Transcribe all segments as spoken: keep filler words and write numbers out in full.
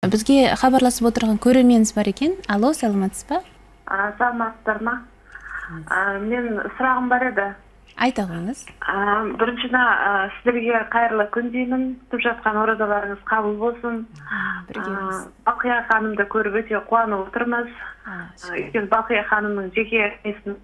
Бізге хабарласып отырған көрерменіміз бар екен. Алло, саламатсыз ба? Саламатсыздар ма? Мен сұрағым бар еді. Айта қойыңыз. Біріншіні сіздерге қайырлы күн деймін. Күтіп жатқан оразаларыңыз қабыл болсын. Балқия ханымды көріп өте қуанып отырмыз. Өйткені Балқия ханымның жеке несін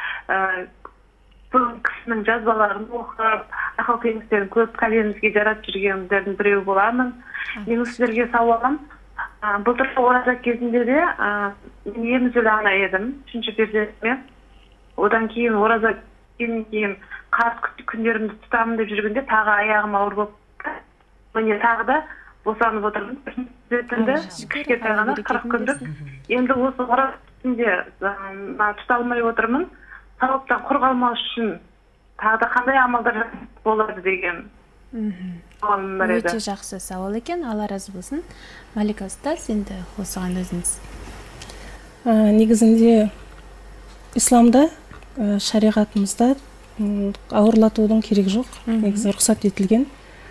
бұл кісінің жазбаларын оқып, ақыл кеңестерін көп кәлемімізге жаратып жүргендердің біреуі боламын. Менің сіздерге сауалым, былтыр ораза кезінде де мен емізулі ана едім, үшінші перзентіме. Одан кейін ораза кейін кейін қарт күндерімді тұтамын деп жүргенде тағы аяғым ауыр болып, міне тағы да босанып отырмын. Перзентімді кішкентай ғана қырық күндік. Енді осы ораза кезінде тұта алмай отырмын. Сауаптан құр қалмау үшін тағы да қандай амалдар болады деген сауалым бар еді. Өте жақсы сауал екен, Алла разы болсын. Малика ұстаз, енді осыған өзіңіз. Негізінде исламда, шариғатымызда ауырлатудың керек жоқ, негізі рұқсат етілген.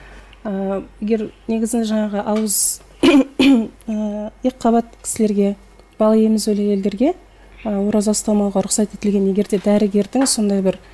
Егер негізінде жаңағы ауыз екіқабат кісілерге, бала емізулі елдерге ораза ұстамауға рұқсат етілген, егерде дәрігердің сондай бір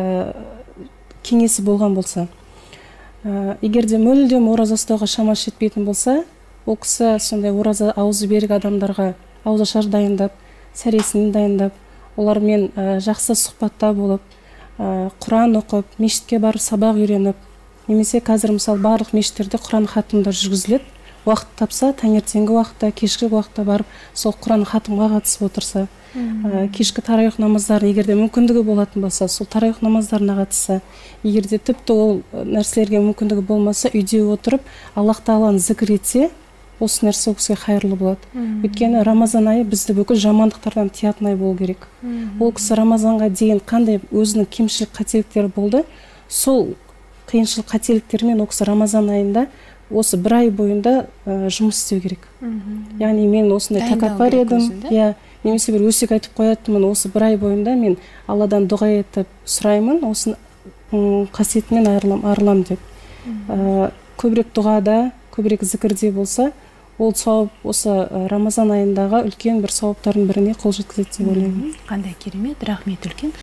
кеңесі болған болса. Егерде мүлдем ораза ұстауға шамасы жетпейтін болса, ол кісі сондай ораза аузы берік адамдарға ауызашар дайындап, сәресін дайындап, олармен жақсы сұхбатта болып, Құран оқып, мешітке барып сабақ үйреніп, немесе қазір мысалы барлық мешіттерде Құран хатымдар жүргізіледі. Уақыт тапса, таңертеңгі уақытта, кешкі уақытта барып, сол Құран хатымға қатысып отырса, кешкі тарауих намаздарын егерде мүмкіндігі болатын болса, сол тарауих намаздарына қатысса, егерде тіпті ол нәрселерге мүмкіндігі болмаса, үйде отырып, Аллах Тағаланы зікір етсе, осы нәрсе ол кісіге қайырлы болады. Өйткені Рамазан айы бізді бүкіл жамандықтардан тиятын ай болу керек. Ол кісі Рамазанға дейін қандай өзінің кемшілік қателіктері болды, сол қиыншылық қателіктермен ол кісі Рамазан айында осы бір ай бойында жұмыс істеу керек. Яғни мен осындай тәкаппар едім, немесе бір өсек айтып қоятынмын, осы бір ай бойында мен Алладан дұға етіп сұраймын, осының қасиетімен арылам деп. Көбірек дұғада, көбірек зікірде болса, ол сауап осы Рамазан айындағы үлкен бір сауаптардың біріне қол жеткізеді деп ойлаймын. Қандай керемет, рахмет үлкен.